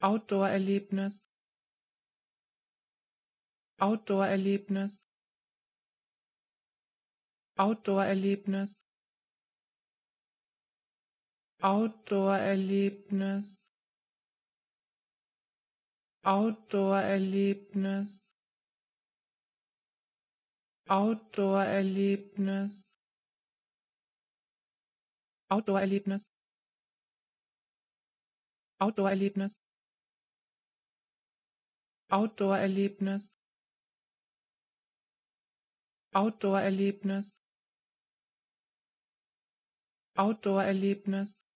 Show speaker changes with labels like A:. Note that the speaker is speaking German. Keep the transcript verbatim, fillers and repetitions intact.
A: Outdoor-Erlebnis, Outdoor-Erlebnis, Outdoor-Erlebnis, Outdoor-Erlebnis, Outdoor-Erlebnis, Outdoor-Erlebnis, Outdoor-Erlebnis, Outdoor-Erlebnis, Outdoor-Erlebnis, Outdoor-Erlebnis, Outdoor-Erlebnis,